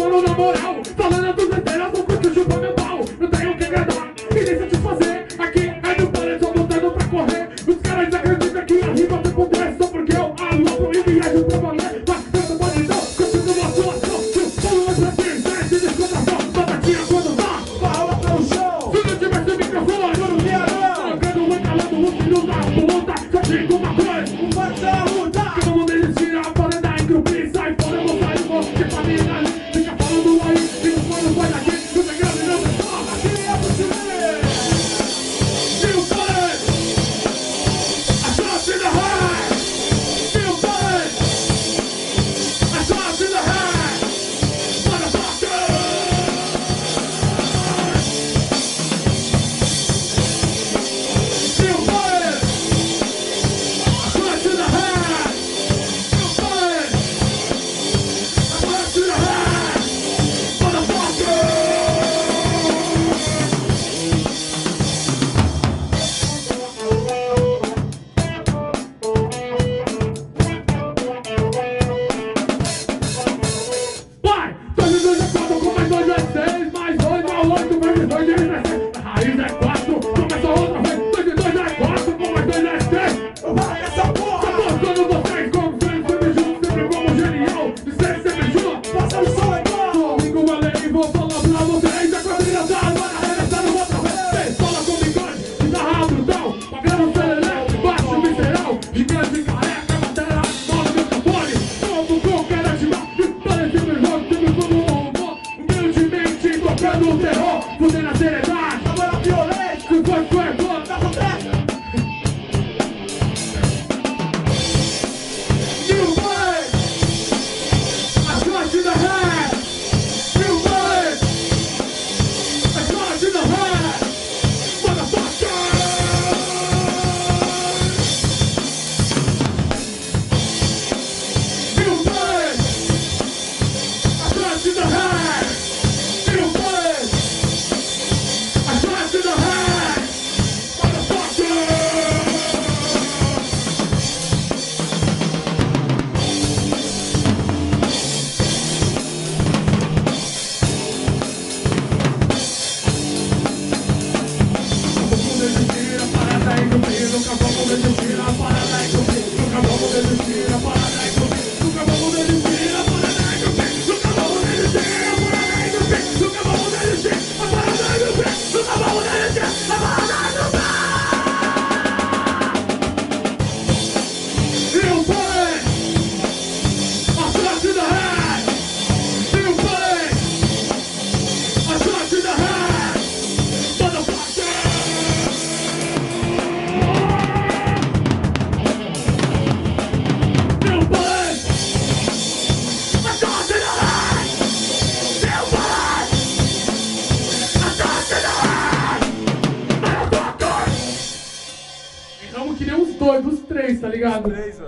falando na moral, falando tudo besteira, vou curtir chupar meu pau. Não tenho que agradar e nem satisfazer. Aqui é no parede, só botando pra correr. Os caras acreditam que a rima tem poder só porque eu alopro e viajo pra valer. Mas eu pode não, continua a situação. Se o povo vai pra ti, sai de descontação. Batatinha quando dá, fala pro show. Se não tivesse microfone, eu não ia não. Trocando, encalando, o filho da puta. Só digo uma coisa, um martelo. Que vamos desistir, a parada engrupir. Sai fora, eu vou sair, vou que família ali. Fica falando aí, fica falando, vai daqui. Não tem grande, não tem forma, aqui é você. No terror, fudendo na seriedade, agora violência, se foi bom, tá acontecendo. New Wave, Atlântida Rap. New Wave, Atlântida Rap, motherfucker. New Wave, Atlântida Rap. Que nem os dois, os três, tá ligado? Os três,